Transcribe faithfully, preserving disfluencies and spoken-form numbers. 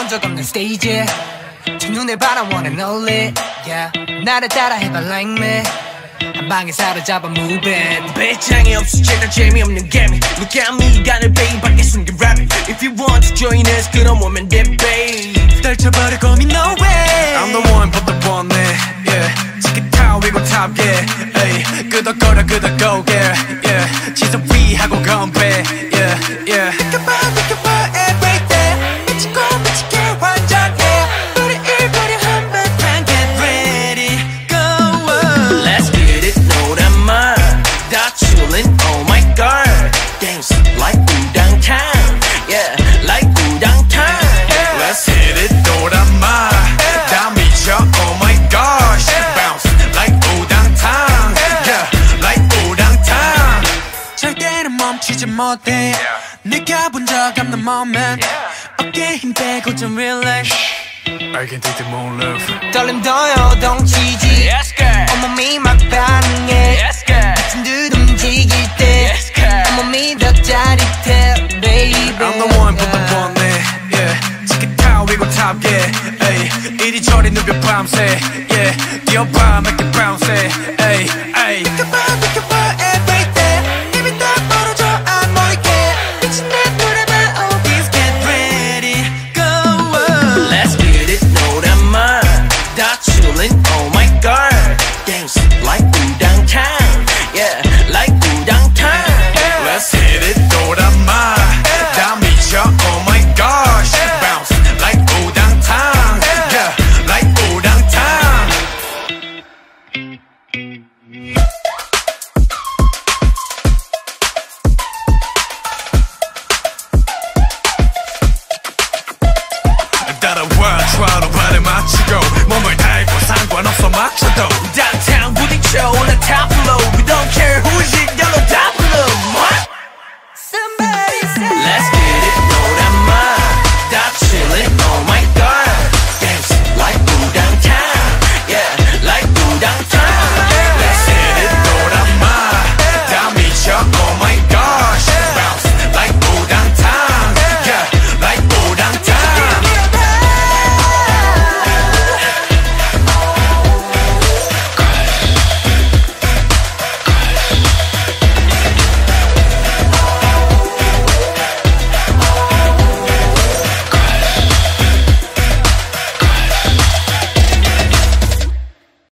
해본 적 없는 스테이지 첫눈에 바라 one and only yeah. 나를 따라 해봐 like me 한 방에 사로잡아 move it 배짱이 없어 제가 재미없는 개미 Look at me 간을 베이 밖에 숨긴 rabbit If you want to join us 그럼 오면 돼 babe 떨쳐버릴 고민 no way I'm the one but the one yeah 치킨 타워 위고 top yeah ay 끄덕거려 끄덕고 yeah yeah 지속 위하고 건배 yeah yeah Think about think about everything 미치고 미치게 완전해 우리 일거리 한번 get ready go on Let's get it 노란말 다 chillin' oh my god Dance like udang time yeah like udang time yeah. Let's hit it 노란말 다 미쳐 oh my gosh Bounce like udang time yeah like udang time 절대로 멈추지 못해 느껴본 적 없는 moment 어깨에 힘 빼고 좀 relax I can take the more love 떨림 더 요동치지 Yes girl 온몸이 막 반응해 Yes girl 같은 듯 움직일 때 Yes girl 온몸이 더 짜릿해 baby I'm the one but the one yeah 치킨 타워 위고 top yeah ay 이리저리 누벼 밤새 yeah 뛰어봐 make it bounce